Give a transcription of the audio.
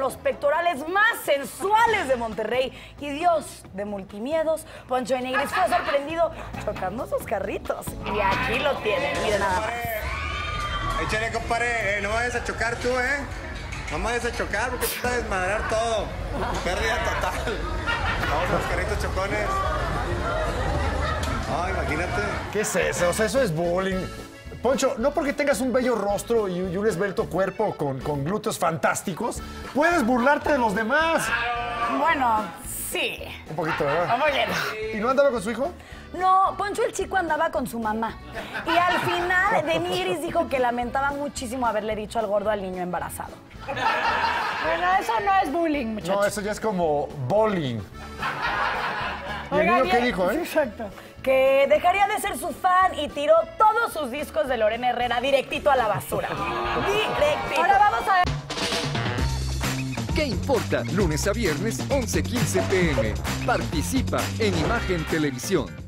los pectorales más sensuales de Monterrey y Dios de multimiedos, Poncho de Nigris fue sorprendido chocando sus carritos. Y aquí lo tienen, miren nada más. Échale, compadre, no vayas a chocar tú, No me vayas a chocar porque te vas a desmadrar todo. Pérdida total. Vamos a los carritos chocones. Imagínate. ¿Qué es eso? O sea, eso es bullying. Poncho, no porque tengas un bello rostro y un esbelto cuerpo con glúteos fantásticos, puedes burlarte de los demás. Bueno, sí. Un poquito, ¿verdad? Un poquito. ¿Y no andaba con su hijo? No, Poncho el chico andaba con su mamá. Y al final, de Nigris dijo que lamentaba muchísimo haberle dicho al gordo al niño embarazado. Bueno, eso no es bullying, muchachos. No, eso ya es como bowling. ¿Y el Oigan, niño qué dijo, Exacto. Que dejaría de ser su fan y tiró todos sus discos de Lorena Herrera directito a la basura. Directito. Ahora vamos a ver. ¿Qué importa? Lunes a viernes, 11:15 p.m. Participa en Imagen Televisión.